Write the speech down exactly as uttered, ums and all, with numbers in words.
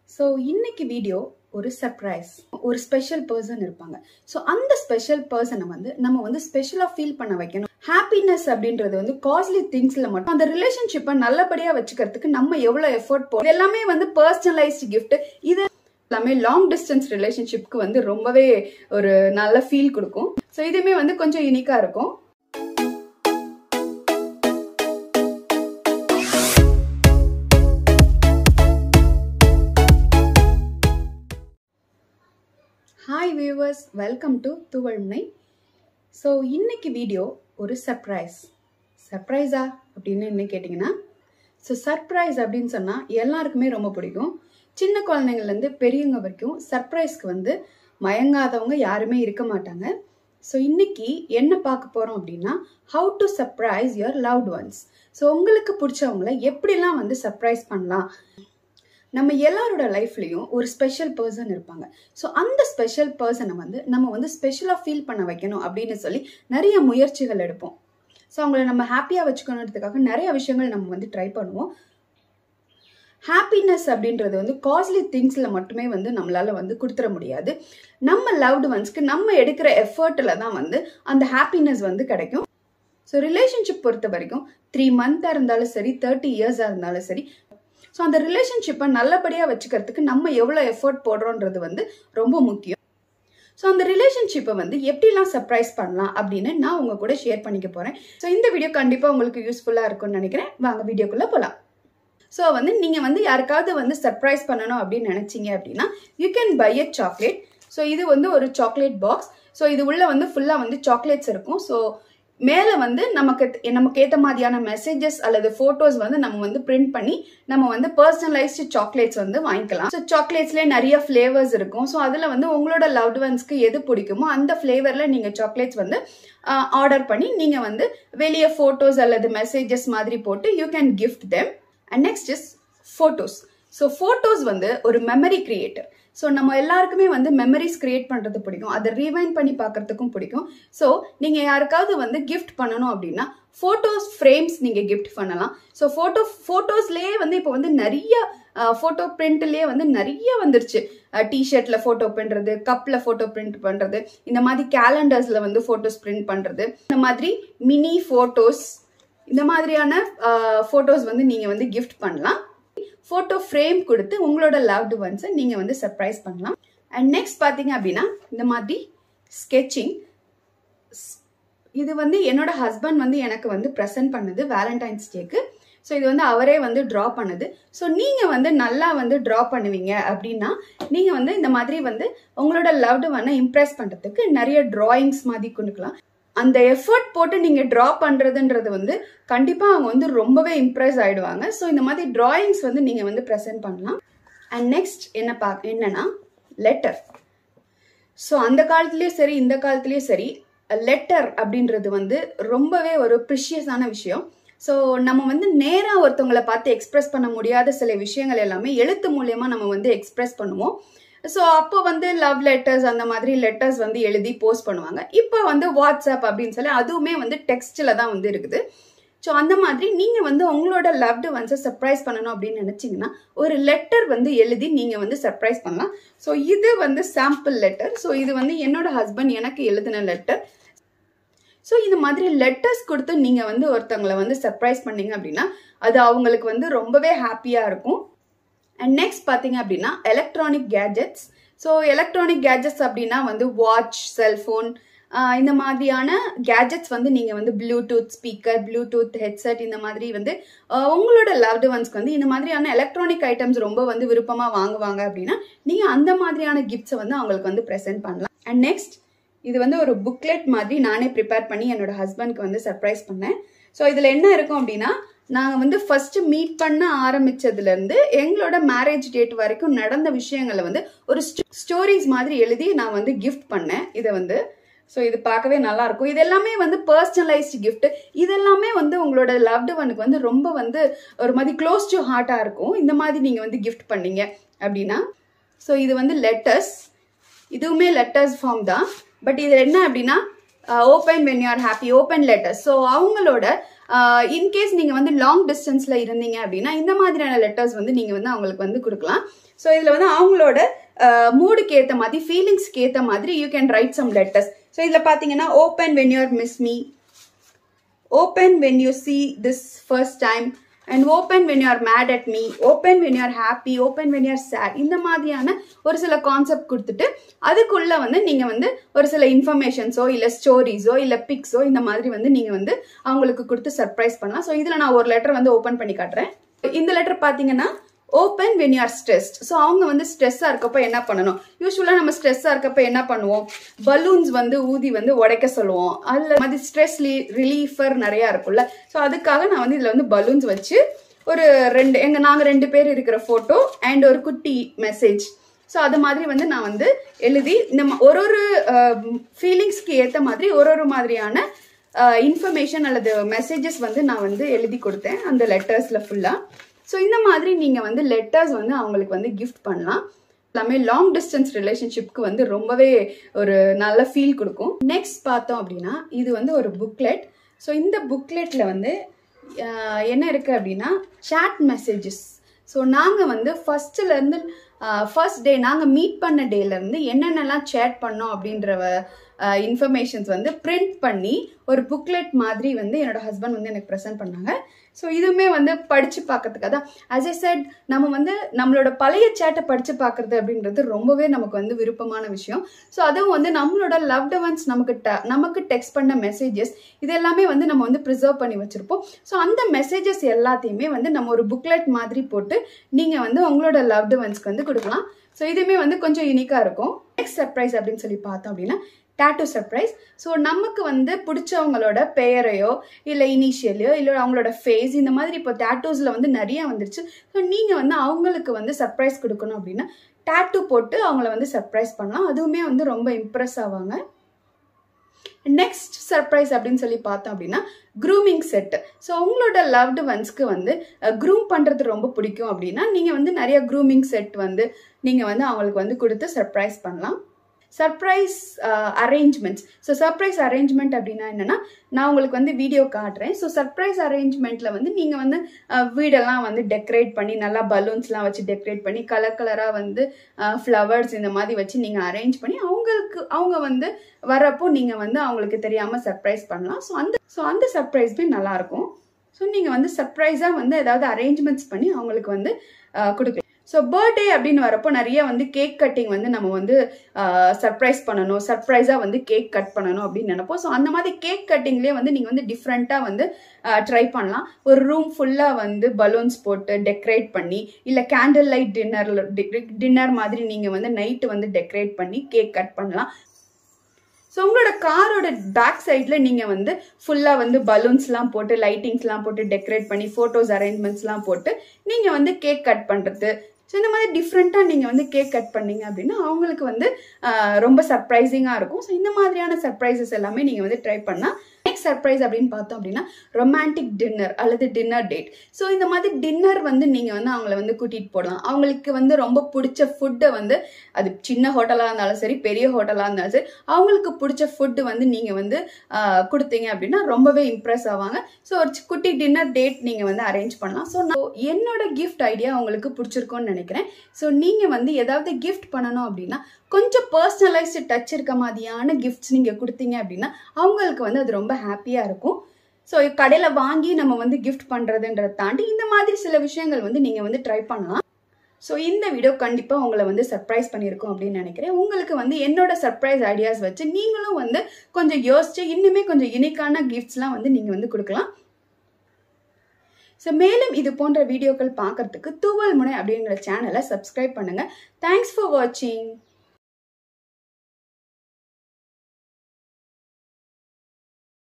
So, இன்னைக்கு video ஒரு surprise. ஒரு ஸ்பெஷல் பர்சன் இருப்பாங்க. சோ அந்த ஸ்பெஷல் பர்சனை வந்து நம்ம வந்து ஸ்பெஷலா ஃபீல் பண்ண வைக்கணும். ஹாப்பினஸ் அப்படின்றது வந்து காஸ்ட்லி திங்ஸ்ல மட்டும் அந்த ரிலேஷன்ஷிப்பை நல்லபடியா வச்சுக்கிறதுக்கு நம்ம எவ்வளவு எஃபோர்ட் போடுறோம். எல்லாமே வந்து பர்சனலைஸ்ட் கிஃப்ட். இது எல்லாமே லாங் டிஸ்டன்ஸ் ரிலேஷன்ஷிப்க்கு வந்து ரொம்பவே ஒரு நல்ல ஃபீல் கொடுக்கும். சோ இதுமே வந்து கொஞ்சம் யூனிக்கா இருக்கும். Hi viewers, welcome to Thuvazhmunai. So இன்னைக்கு வீடியோ ஒரு சர்ப்ரைஸ். சர்ப்ரைஸா அப்படின்னு என்ன கேட்டிங்கன்னா, ஸோ சர்ப்ரைஸ் அப்படின்னு சொன்னால் எல்லாருக்குமே ரொம்ப பிடிக்கும். சின்ன குழந்தைங்கள்லேருந்து பெரியவங்க வரைக்கும் சர்ப்ரைஸ்க்கு வந்து மயங்காதவங்க யாருமே இருக்க மாட்டாங்க. ஸோ இன்னைக்கு என்ன பார்க்க போகிறோம் அப்படின்னா, how to surprise your loved ones. So உங்களுக்கு பிடிச்சவங்கள எப்படிலாம் வந்து சர்ப்ரைஸ் பண்ணலாம். நம்ம எல்லாரோட லைஃப்லயும் ஒரு ஸ்பெஷல் பர்சன் இருப்பாங்க. ஸோ அந்த ஸ்பெஷல் பர்சனை வந்து நம்ம வந்து ஸ்பெஷலா ஃபீல் பண்ண வைக்கணும் அப்படின்னு சொல்லி நிறைய முயற்சிகள் எடுப்போம். ஸோ அவங்கள நம்ம ஹாப்பியா வச்சுக்கணுன்றதுக்காக நிறைய விஷயங்கள் நம்ம வந்து ட்ரை பண்ணுவோம். ஹாப்பினஸ் அப்படின்றது வந்து காஸ்ட்லி திங்ஸ்ல மட்டுமே வந்து நம்மளால வந்து கொடுத்துட முடியாது. நம்ம லவ்டு ஒன்ஸ்க்கு நம்ம எடுக்கிற எஃபர்ட்ல தான் வந்து அந்த ஹாப்பினஸ் வந்து கிடைக்கும். ஸோ ரிலேஷன்ஷிப் பொறுத்த வரைக்கும் த்ரீ மந்த்தா இருந்தாலும் சரி, தேர்ட்டி இயர்ஸா இருந்தாலும் சரி, ஸோ அந்த ரிலேஷன்ஷிப்பை நல்லபடியாக வச்சுக்கிறதுக்கு நம்ம எவ்வளோ எஃபோர்ட் போடுறோன்றது வந்து ரொம்ப முக்கியம். ஸோ அந்த ரிலேஷன்ஷிப்பை வந்து எப்படிலாம் சர்ப்ரைஸ் பண்ணலாம் அப்படின்னு நான் உங்க கூட ஷேர் பண்ணிக்க போறேன். ஸோ இந்த வீடியோ கண்டிப்பாக உங்களுக்கு யூஸ்ஃபுல்லாக இருக்கும்னு நினைக்கிறேன். வாங்க வீடியோக்குள்ளே போகலாம். ஸோ வந்து நீங்கள் வந்து யாருக்காவது வந்து சர்ப்ரைஸ் பண்ணணும் அப்படின்னு நினைச்சீங்க அப்படின்னா, you can buy a chocolate. So இது வந்து ஒரு சாக்லேட் பாக்ஸ். ஸோ இது உள்ள வந்து ஃபுல்லாக வந்து சாக்லேட்ஸ் இருக்கும். ஸோ மேலே வந்து நமக்கு நமக்கு ஏற்ற மாதிரியான மெசேஜஸ் அல்லது ஃபோட்டோஸ் வந்து நம்ம வந்து பிரிண்ட் பண்ணி நம்ம வந்து பர்சனலைஸ்டு சாக்லேட்ஸ் வந்து வாங்கிக்கலாம். ஸோ சாக்லேட்ஸ்லேயே நிறைய ஃப்ளேவர்ஸ் இருக்கும். ஸோ அதில் வந்து உங்களோட லவ்ட் ஒன்ஸ்க்கு எது பிடிக்குமோ அந்த ஃப்ளேவரில் நீங்கள் சாக்லேட்ஸ் வந்து ஆர்டர் பண்ணி நீங்கள் வந்து வெளியே ஃபோட்டோஸ் அல்லது மெசேஜஸ் மாதிரி போட்டு you can gift them. And next is photos. So photos வந்து ஒரு மெமரி கிரியேட்டர். ஸோ நம்ம எல்லாருக்குமே வந்து மெமரிஸ் கிரியேட் பண்ணுறது பிடிக்கும். அதை ரீவைண்ட் பண்ணி பார்க்கறதுக்கும் பிடிக்கும். ஸோ நீங்கள் யாருக்காவது வந்து கிஃப்ட் பண்ணணும் அப்படின்னா ஃபோட்டோஸ் ஃப்ரேம்ஸ் நீங்கள் கிஃப்ட் பண்ணலாம். ஸோ ஃபோட்டோ ஃபோட்டோஸ்லேயே வந்து இப்போ வந்து நிறைய ஃபோட்டோ பிரிண்ட்லேயே வந்து நிறைய வந்துருச்சு. டிஷர்ட்டில் ஃபோட்டோ பிரிண்ட்றது, கப்பில் ஃபோட்டோ பிரிண்ட் பண்ணுறது, இந்த மாதிரி கேலண்டர்ஸில் வந்து ஃபோட்டோஸ் பிரிண்ட் பண்ணுறது, இந்த மாதிரி மினி ஃபோட்டோஸ், இந்த மாதிரியான ஃபோட்டோஸ் வந்து நீங்கள் வந்து கிஃப்ட் பண்ணலாம். ஃபோட்டோ ஃப்ரேம் கொடுத்து உங்களோட லவ்டு ஒன்ஸை நீங்கள் வந்து சர்ப்ரைஸ் பண்ணலாம். அண்ட் நெக்ஸ்ட் பார்த்தீங்க அப்படின்னா இந்த மாதிரி ஸ்கெட்சிங். இது வந்து என்னோட ஹஸ்பண்ட் வந்து எனக்கு வந்து ப்ரெசென்ட் பண்ணது வேலண்டைன்ஸ் டேக்கு. ஸோ இது வந்து அவரே வந்து ட்ரா பண்ணது. ஸோ நீங்கள் வந்து நல்லா வந்து ட்ரா பண்ணுவீங்க அப்படின்னா நீங்கள் வந்து இந்த மாதிரி வந்து உங்களோட லவ்டு ஒன்னை இம்ப்ரெஸ் பண்ணுறதுக்கு நிறைய ட்ராயிங்ஸ் மாதிரி கொடுக்கலாம். அந்த எஃபர்ட் போட்டு நீங்க டிரா பண்றதுன்றது வந்து கண்டிப்பா அவங்க வந்து ரொம்பவே இம்ப்ரெஸ் ஆயிடுவாங்க. ஸோ இந்த மாதிரி டிராயிங்ஸ் வந்து நீங்க வந்து ப்ரெசென்ட் பண்ணலாம். அண்ட் நெக்ஸ்ட் என்ன பா என்னன்னா லெட்டர். ஸோ அந்த காலத்திலயும் சரி இந்த காலத்திலயும் சரி லெட்டர் அப்படின்றது வந்து ரொம்பவே ஒரு ப்ரிஷியஸான விஷயம். ஸோ நம்ம வந்து நேரா ஒருத்தவங்களை பார்த்து எக்ஸ்பிரஸ் பண்ண முடியாத சில விஷயங்கள் எல்லாமே எழுத்து மூலியமா நம்ம வந்து எக்ஸ்பிரஸ் பண்ணுவோம். ஸோ அப்போ வந்து லவ் லெட்டர்ஸ் அந்த மாதிரி லெட்டர்ஸ் வந்து எழுதி போஸ்ட் பண்ணுவாங்க. இப்போ வந்து வாட்ஸ்அப் அப்படின்னு சொல்லி அதுவுமே வந்து டெக்ஸ்ட்ல தான் வந்து இருக்குது. ஸோ அந்த மாதிரி நீங்க வந்து உங்களோட லவ்டு ஒன்ஸை சர்ப்ரைஸ் பண்ணணும் அப்படின்னு நினைச்சீங்கன்னா ஒரு லெட்டர் வந்து எழுதி நீங்க வந்து சர்ப்ரைஸ் பண்ணலாம். ஸோ இது வந்து சாம்பிள் லெட்டர். ஸோ இது வந்து என்னோட ஹஸ்பண்ட் எனக்கு எழுதின லெட்டர். ஸோ இந்த மாதிரி லெட்டர்ஸ் கொடுத்து நீங்க வந்து ஒருத்தவங்களை வந்து சர்ப்ரைஸ் பண்ணீங்க அப்படின்னா அது அவங்களுக்கு வந்து ரொம்பவே ஹாப்பியா இருக்கும். அண்ட் நெக்ஸ்ட் பார்த்தீங்க அப்படின்னா electronic gadgets. So electronic gadgets அப்படின்னா வந்து வாட்ச், செல்ஃபோன், இந்த மாதிரியான கேஜெட்ஸ் வந்து நீங்கள் வந்து ப்ளூடூத் ஸ்பீக்கர், ப்ளூடூத் ஹெட்செட், இந்த மாதிரி வந்து உங்களோட லவ்டு ஒன்ஸ்க்கு வந்து இந்த மாதிரியான எலக்ட்ரானிக் ஐட்டம்ஸ் ரொம்ப வந்து விருப்பமாக வாங்குவாங்க அப்படின்னா நீங்கள் அந்த மாதிரியான கிஃப்ட்ஸை வந்து அவங்களுக்கு வந்து ப்ரெசென்ட் பண்ணலாம். அண்ட் நெக்ஸ்ட் இது வந்து ஒரு புக்லெட் மாதிரி நானே ப்ரிப்பேர் பண்ணி என்னோட ஹஸ்பண்ட்க்கு வந்து சர்ப்ரைஸ் பண்ணேன். ஸோ இதில் என்ன இருக்கும் அப்படின்னா, நாங்கள் வந்து ஃபர்ஸ்ட் மீட் பண்ண ஆரம்பிச்சதுல இருந்து எங்களோட மேரேஜ் டேட் வரைக்கும் நடந்த விஷயங்களை வந்து ஒரு ஸ்டோரிஸ் மாதிரி எழுதி நான் வந்து கிஃப்ட் பண்ணேன். இதை வந்து ஸோ இது பார்க்கவே நல்லா இருக்கும். இது எல்லாமே வந்து பர்சனலைஸ்டு கிஃப்ட். இதெல்லாமே வந்து உங்களோட லவ்டு ஒனுக்கு வந்து ரொம்ப வந்து ஒரு மாதிரி க்ளோஸ் டு ஹார்ட்டாக இருக்கும். இந்த மாதிரி நீங்கள் வந்து கிஃப்ட் பண்ணீங்க அப்படின்னா. ஸோ இது வந்து லெட்டர்ஸ். இதுவுமே லெட்டர்ஸ் ஃபார்ம் தான். பட் இது என்ன அப்படின்னா open when you are happy, open letters. So அவங்களோட இன்கேஸ் நீங்கள் வந்து லாங் டிஸ்டன்ஸில் இருந்தீங்க அப்படின்னா இந்த மாதிரியான லெட்டர்ஸ் வந்து நீங்கள் வந்து அவங்களுக்கு வந்து கொடுக்கலாம். ஸோ இதில் வந்து அவங்களோட மூடுக்கு ஏற்ற மாதிரி ஃபீலிங்ஸ்க்கு ஏற்ற மாதிரி you can write some letters. So இதில் பார்த்தீங்கன்னா open when you're miss me, open when you see this first time, and open when you are mad at me, open when you are happy, open when you are sad. இந்த மாதிரியான ஒரு சில concept கொடுத்துட்டு அதுக்குள்ள வந்து நீங்க வந்து ஒரு சில இன்ஃபர்மேஷன்ஸோ இல்லை ஸ்டோரிஸோ இல்லை பிக்ஸோ இந்த மாதிரி வந்து நீங்க வந்து அவங்களுக்கு கொடுத்து சர்ப்ரைஸ் பண்ணலாம். ஸோ இதில் நான் ஒரு லெட்டர் வந்து ஓப்பன் பண்ணி காட்டுறேன். இந்த லெட்டர் பார்த்தீங்கன்னா open when you are stressed. So அவங்க வந்து ஸ்ட்ரெஸ்ஸாக இருக்கப்ப என்ன பண்ணணும்? யூஸ்வலாக நம்ம ஸ்ட்ரெஸ்ஸாக இருக்கப்ப என்ன பண்ணுவோம்? பலூன்ஸ் வந்து ஊதி வந்து உடைக்க சொல்லுவோம். அதில் மாதிரி ஸ்ட்ரெஸ் ரிலீஃபர் நிறையா இருக்கும்ல. ஸோ அதுக்காக நான் வந்து இதில் வந்து பலூன்ஸ் வச்சு ஒரு ரெண்டு எங்கள் நாங்கள் ரெண்டு பேர் இருக்கிற ஃபோட்டோ அண்ட் ஒரு குட்டி மெசேஜ், ஸோ அது மாதிரி வந்து நான் வந்து எழுதி இந்த ஒரு ஒரு ஃபீலிங்ஸ்க்கு ஏற்ற மாதிரி ஒரு ஒரு மாதிரியான இன்ஃபர்மேஷன் அல்லது மெசேஜஸ் வந்து நான் வந்து எழுதி கொடுத்தேன் அந்த லெட்டர்ஸில் ஃபுல்லாக. ஸோ இந்த மாதிரி நீங்கள் வந்து லெட்டர்ஸ் வந்து அவங்களுக்கு வந்து கிஃப்ட் பண்ணலாம். எல்லாமே லாங் டிஸ்டன்ஸ் ரிலேஷன்ஷிப்க்கு வந்து ரொம்பவே ஒரு நல்ல ஃபீல் கொடுக்கும். நெக்ஸ்ட் பார்த்தோம் அப்படின்னா இது வந்து ஒரு புக்லெட். ஸோ இந்த புக்லெட்டில் வந்து என்ன இருக்குது அப்படின்னா சாட் மெசேஜஸ். ஸோ நாங்கள் வந்து ஃபஸ்ட்டுலேருந்து ஃபர்ஸ்ட் டே நாங்கள் மீட் பண்ண டேலேருந்து என்னென்னலாம் சேட் பண்ணோம் அப்படின்ற இன்ஃபர்மேஷன்ஸ் வந்து பிரிண்ட் பண்ணி ஒரு புக்லெட் மாதிரி வந்து என்னோட ஹஸ்பண்ட் வந்து எனக்கு ப்ரெசென்ட் பண்ணாங்க. ஸோ இதுவுமே வந்து படித்து பார்க்கறதுக்காக தான். ஆஸ் ஐ செட், நம்ம வந்து நம்மளோட பழைய சேட்டை படித்து பார்க்குறது அப்படின்றது ரொம்பவே நமக்கு வந்து விருப்பமான விஷயம். ஸோ அதுவும் வந்து நம்மளோட லவ்ட் ஒன்ஸ் நமக்கு ட நமக்கு டெக்ஸ்ட் பண்ண மெசேஜஸ் இது எல்லாமே வந்து நம்ம வந்து ப்ரிசர்வ் பண்ணி வச்சுருப்போம். ஸோ அந்த மெசேஜஸ் எல்லாத்தையுமே வந்து நம்ம ஒரு புக்லெட் மாதிரி போட்டு நீங்கள் வந்து உங்களோட லவ்ட் ஒன்ஸ்க்கு வந்து கொடுக்கலாம். ஸோ இதுவுமே வந்து கொஞ்சம் யூனிக்காக இருக்கும். நெக்ஸ்ட் சர்ப்ரைஸ் அப்படின்னு சொல்லி பார்த்தோம் அப்படின்னா டாட்டூ சர்ப்ரைஸ். ஸோ நமக்கு வந்து பிடிச்சவங்களோட பெயரையோ இல்லை இனிஷியலையோ இல்லை அவங்களோட ஃபேஸ் இந்த மாதிரி இப்போ டாட்டூஸில் வந்து நிறையா வந்துருச்சு. ஸோ நீங்கள் வந்து அவங்களுக்கு வந்து சர்ப்ரைஸ் கொடுக்கணும் அப்படின்னா டாட்டூ போட்டு அவங்கள வந்து சர்ப்ரைஸ் பண்ணலாம். அதுவுமே வந்து ரொம்ப இம்ப்ரெஸ் ஆவாங்க. நெக்ஸ்ட் சர்ப்ரைஸ் அப்படின்னு சொல்லி பார்த்தோம் அப்படின்னா க்ரூமிங் செட். ஸோ உங்களோட லவ்டு ஒன்ஸ்க்கு வந்து க்ரூம் பண்ணுறது ரொம்ப பிடிக்கும் அப்படின்னா நீங்கள் வந்து நிறைய க்ரூமிங் செட் வந்து நீங்கள் வந்து அவங்களுக்கு வந்து கொடுத்து சர்ப்ரைஸ் பண்ணலாம். Surprise arrangements. So surprise arrangement அப்படின்னா என்னென்னா நான் உங்களுக்கு வந்து வீடியோ காட்டுறேன். ஸோ சர்ப்ரைஸ் அரேஞ்ச்மெண்ட்டில் வந்து நீங்கள் வந்து வீடெல்லாம் வந்து டெக்கரேட் பண்ணி நல்லா பலூன்ஸ்லாம் வச்சு டெக்கரேட் பண்ணி கலர் கலராக வந்து ஃப்ளவர்ஸ் இந்த மாதிரி வச்சு நீங்கள் அரேஞ்ச் பண்ணி அவங்களுக்கு அவங்க வந்து வரப்போ நீங்கள் வந்து அவங்களுக்கு தெரியாமல் சர்ப்ரைஸ் பண்ணலாம். ஸோ அந்த ஸோ அந்த சர்ப்ரைஸ்மே நல்லாயிருக்கும். ஸோ நீங்கள் வந்து சர்ப்ரைஸாக வந்து ஏதாவது அரேஞ்ச்மெண்ட்ஸ் பண்ணி அவங்களுக்கு வந்து கொடுக்கலாம். ஸோ பர்த்டே அப்படின்னு வரப்போ நிறைய வந்து கேக் கட்டிங் வந்து நம்ம வந்து சர்ப்ரைஸ் பண்ணணும், சர்ப்ரைஸாக வந்து கேக் கட் பண்ணணும் அப்படின்னு நினைப்போம். ஸோ அந்த மாதிரி கேக் கட்டிங்லேயே வந்து நீங்கள் வந்து டிஃப்ரெண்ட்டாக வந்து ட்ரை பண்ணலாம். ஒரு ரூம் ஃபுல்லாக வந்து பலூன்ஸ் போட்டு டெக்கரேட் பண்ணி இல்லை கேண்டில் லைட் டின்னர் டின்னர் மாதிரி நீங்கள் வந்து நைட்டு வந்து டெக்கரேட் பண்ணி கேக் கட் பண்ணலாம். ஸோ உங்களோட காரோட பேக் சைடில் நீங்கள் வந்து ஃபுல்லாக வந்து பலூன்ஸ்லாம் போட்டு லைட்டிங்ஸ்லாம் போட்டு டெக்கரேட் பண்ணி ஃபோட்டோஸ் அரேஞ்ச்மெண்ட்ஸ்லாம் போட்டு நீங்கள் வந்து கேக் கட் பண்ணுறது. ஸோ இந்த மாதிரி டிஃப்ரெண்ட்டாக நீங்கள் வந்து கேக் கட் பண்ணீங்க அப்படின்னா அவங்களுக்கு வந்து ரொம்ப சர்ப்ரைசிங்காக இருக்கும். ஸோ இந்த மாதிரியான சர்ப்ரைசஸ் எல்லாமே நீங்கள் வந்து ட்ரை பண்ணால். நெக்ஸ்ட் சர்ப்ரைஸ் அப்படின்னு பார்த்தோம் அப்படின்னா ரொமான்டிக் டின்னர் அல்லது டின்னர் டேட். ஸோ இந்த மாதிரி டின்னர் வந்து நீங்கள் வந்து அவங்கள வந்து கூட்டிகிட்டு போடலாம். அவங்களுக்கு வந்து ரொம்ப பிடிச்ச ஃபுட்டை வந்து அது சின்ன ஹோட்டலாக இருந்தாலும் சரி பெரிய ஹோட்டலாக இருந்தாலும் சரி அவங்களுக்கு பிடிச்ச ஃபுட்டு வந்து நீங்கள் வந்து கொடுத்தீங்க அப்படின்னா ரொம்பவே இம்ப்ரெஸ் ஆவாங்க. ஸோ ஒரு குட்டி டின்னர் டேட் நீங்கள் வந்து அரேஞ்ச் பண்ணலாம். ஸோ நான் என்னோட கிஃப்ட் ஐடியா உங்களுக்கு பிடிச்சிருக்கோன்னு நினைக்கிறேன். ஸோ நீங்கள் வந்து ஏதாவது கிஃப்ட் பண்ணணும் அப்படின்னா கொஞ்சம் பர்சனலைஸ்டு டச் இருக்க மாதிரியான கிஃப்ட்ஸ் நீங்கள் கொடுத்தீங்க அப்படின்னா அவங்களுக்கு வந்து அது ரொம்ப ஹாப்பியாக இருக்கும். ஸோ கடையில் வாங்கி நம்ம வந்து கிஃப்ட் பண்ணுறதுன்றதை தாண்டி இந்த மாதிரி சில விஷயங்கள் வந்து நீங்கள் வந்து ட்ரை பண்ணலாம். ஸோ இந்த வீடியோ கண்டிப்பாக உங்களை வந்து சர்ப்ரைஸ் பண்ணியிருக்கோம் அப்படின்னு நினைக்கிறேன். உங்களுக்கு வந்து என்னோட சர்ப்ரைஸ் ஐடியாஸ் வச்சு நீங்களும் வந்து கொஞ்சம் யோசிச்சு இன்னுமே கொஞ்சம் யூனிக்கான கிஃப்ட்ஸ்லாம் வந்து நீங்கள் வந்து கொடுக்கலாம். ஸோ மேலும் இது போன்ற வீடியோக்கள் பார்க்கறதுக்கு தூவல் முனை அப்படிங்கிற சேனலை சப்ஸ்கிரைப் பண்ணுங்கள். தேங்க்ஸ் ஃபார் வாட்சிங்.